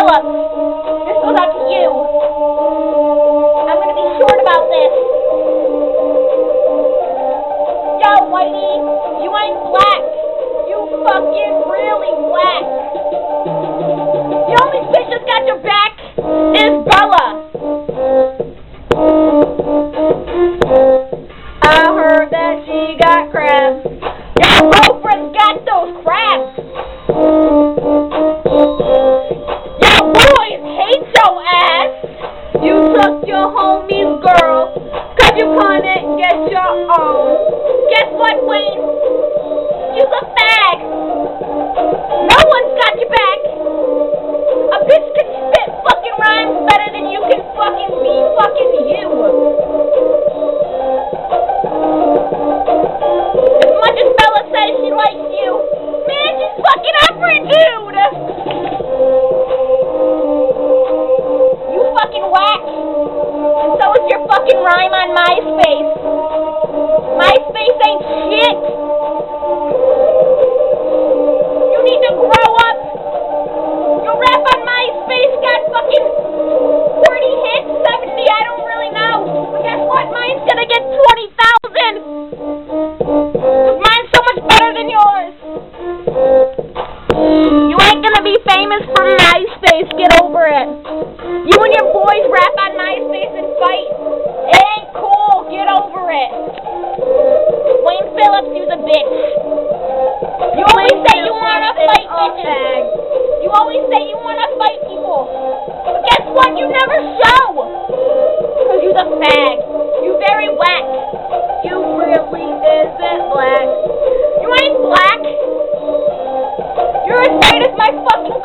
Phillips. This goes out to you. I'm gonna be short about this. Yo, Whitey, you ain't black. You fucking really black. The only bitch that's got your back is Bella. I heard that she got crabs. Your girlfriend's got those crabs. Your boys hate your ass. You took your homie's girl, 'cause you couldn't get your own. Guess what, Wayne? You's a fag. No one's got your back. A bitch can spit fucking rhymes better than you can fucking be fucking you. As much as Bella says she likes you, man, she's fucking every dude. You fucking whack. And so is your fucking rhyme on MySpace. MySpace ain't shit. You need to grow up. Your rap on MySpace got fucking 40 hits, 70, I don't really know. But guess what? Mine's gonna get 20,000. Mine's so much better than yours. You ain't gonna be famous from MySpace. Get over it. You and your boys rap on MySpace and fight. It ain't cool. Get over it. Wayne Phillips, you's a bitch. You always say you wanna fight bitches. You always say you wanna fight people. But guess what? You never show. 'Cause you's a fag. You very whack. You really isn't black. You ain't black. You're as white as my fucking